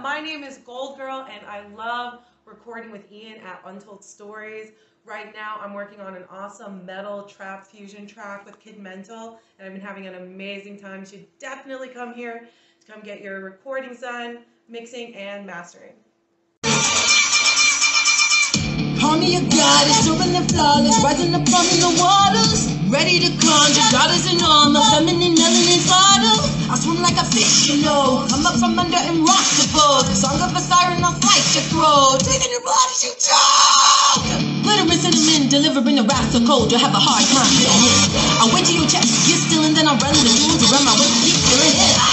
My name is GoldGrrl, and I love recording with Ian at Untold Stories. Right now, I'm working on an awesome metal trap fusion track with Kid Mental, and I've been having an amazing time. You should definitely come here to come get your recordings done, mixing, and mastering. Call me a goddess, soaring and flawless, rising up from the waters, ready to conjure goddess in armor, feminine melanin bottle. I swim like a fish, you know. Come up from under and rock the boat. The song of a siren, I'll fight your throat. Taking your body, you choke. Glitter and cinnamon, delivering the wrath so cold, you'll have a hard time getting it. I'll wait till your chest gets still, and then I'll run the jewels around my waist, keep feeling it.